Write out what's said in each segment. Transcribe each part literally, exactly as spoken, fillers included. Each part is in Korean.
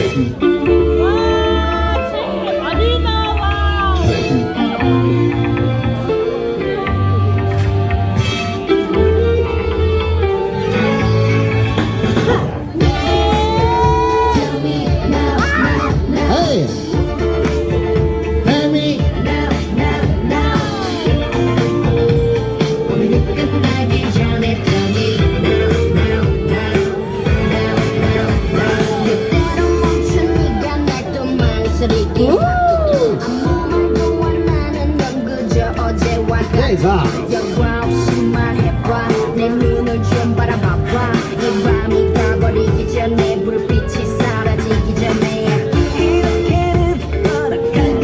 영화 없이만 해봐 내 눈을 좀 바라봐봐 이 밤이 가버리기 전에 불빛이 사라지기 전에 이렇게는 돌아갈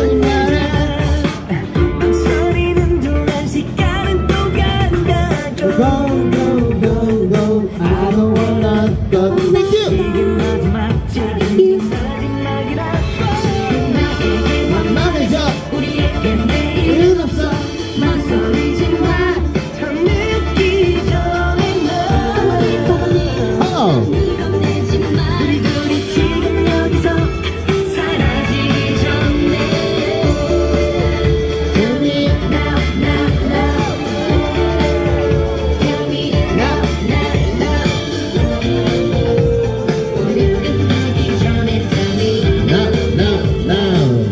거냐 망설이는 동안 시간은 또 간다고 Go go go go I don't wanna go 지금 마지막 지금 마지막이라고 만나자 우리에게 내일은 없어 망설이지 마 더 늦기 전에 너 밀어내지 마 우리 둘이 지금 여기서 사라지기 전에 Tell me now now now Tell me now now now 우리 끝나기 전에 Tell me now now now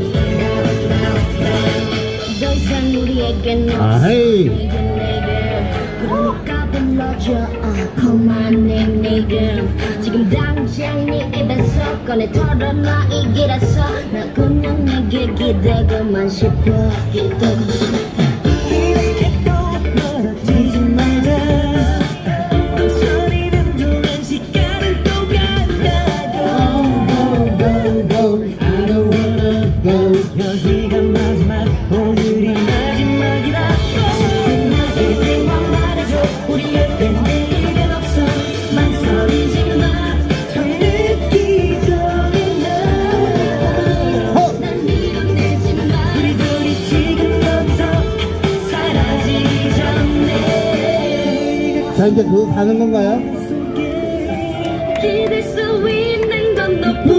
더 이상 우리에겐 아헤이 그러니까 불러줘 그만해 네가 지금 당장 네 입에서 꺼내 털어놔 이 길에서 나 그냥 내게 기대고만 싶어 기대고 싶어 이렇게 또 멀어지지 말자 망설이는 동안 시간은 또 간다고 Go go go I don't wanna go 여기가 마지막 오늘이 마지막이라고 지금 나에게 말해줘 우리에게 내일은 없어 망설이지 마 더 늦기 전에 난 밀어내지 마 우리 둘이 지금 여기서 사라지기 전에 자 이제 그거 가는 건가요? 기댈 수 있는 건 너뿐